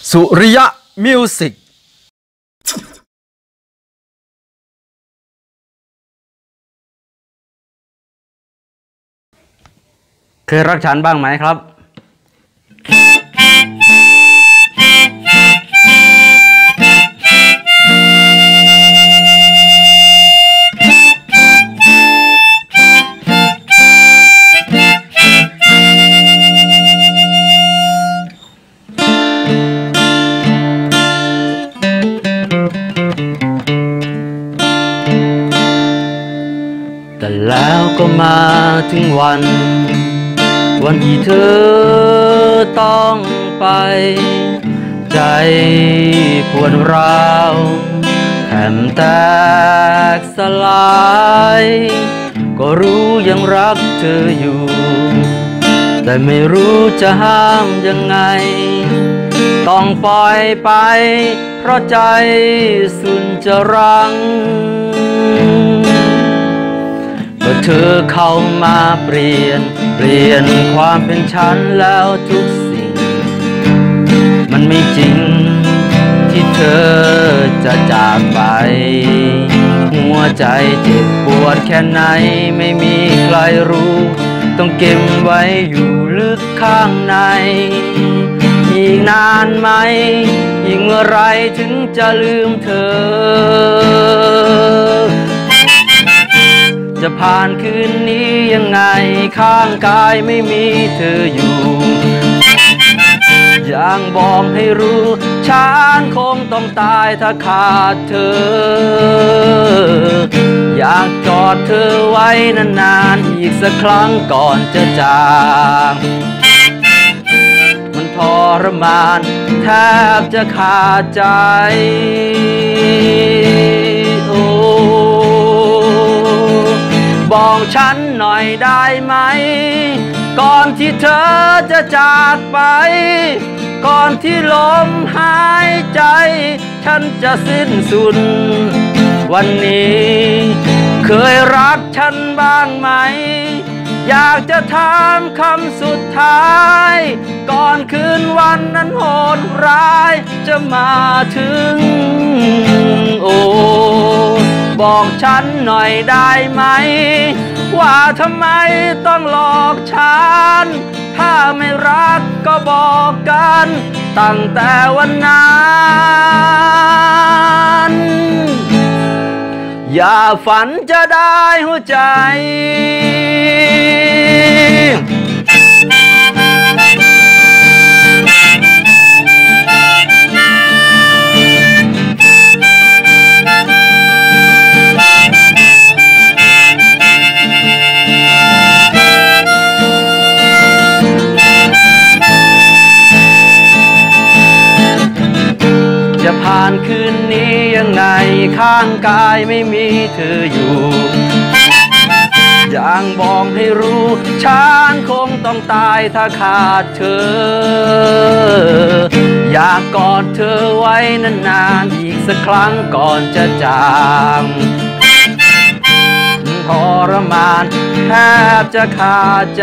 สุริยะมิวสิกเคยรักฉันบ้างไหมครับแต่แล้วก็มาถึงวันที่เธอต้องไปใจปวดร้าวแถมแตกสลายก็รู้ยังรักเธออยู่แต่ไม่รู้จะห้ามยังไงต้องปล่อยไปเพราะใจสุนจะรังก็เธอเข้ามาเปลี่ยนความเป็นฉันแล้วทุกสิ่งมันไม่จริงที่เธอจะจากไปหัวใจเจ็บปวดแค่ไหนไม่มีใครรู้ต้องเก็บไว้อยู่ลึกข้างในอีกนานไหมอีกเมื่อไรถึงจะลืมเธอจะผ่านคืนนี้ยังไงข้างกายไม่มีเธออยู่อย่างบอกให้รู้ฉันคงต้องตายถ้าขาดเธออยากกอดเธอไว้นานๆอีกสักครั้งก่อนจะจากมันทรมานแทบจะขาดใจบอกฉันหน่อยได้ไหมก่อนที่เธอจะจากไปก่อนที่ลมหายใจฉันจะสิ้นสุดวันนี้เคยรักฉันบ้างไหมอยากจะถามคำสุดท้ายก่อนคืนวันนั้นโหดร้ายจะมาถึงบอกฉันหน่อยได้ไหมว่าทำไมต้องหลอกฉันถ้าไม่รักก็บอกกันตั้งแต่วันนั้นอย่าฝันจะได้หัวใจจะผ่านคืนนี้ยังไงข้างกายไม่มีเธออยู่อย่างบอกให้รู้ฉันคงต้องตายถ้าขาดเธออยากกอดเธอไว้นานๆอีกสักครั้งก่อนจะจากทรมานแทบจะขาดใจ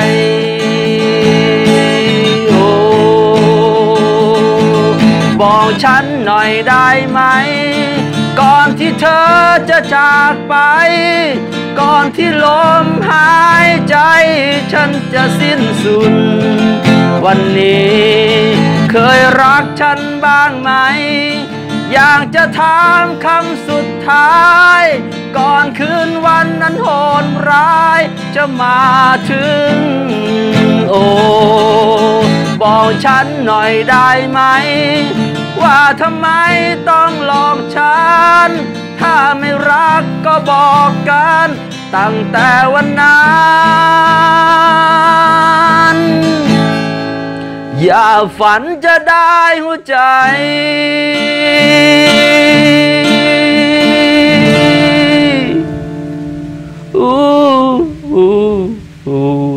บอกฉันหน่อยได้ไหมก่อนที่เธอจะจากไปก่อนที่ลมหายใจฉันจะสิ้นสุดวันนี้เคยรักฉันบ้างไหมอยากจะถามคำสุดท้ายก่อนคืนวันนั้นโหดร้ายจะมาถึงบอกฉันหน่อยได้ไหมว่าทำไมต้องหลอกฉันถ้าไม่รักก็บอกกันตั้งแต่วันนั้นอย่าฝันจะได้หัวใจอู้